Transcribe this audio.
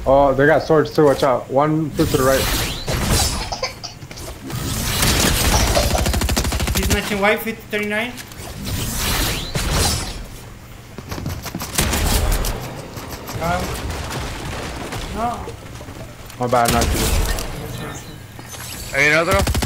Oh, they got swords too. Watch out. One foot to the right. He's matching white, 39. No. My bad, not you. ¿Hay otro?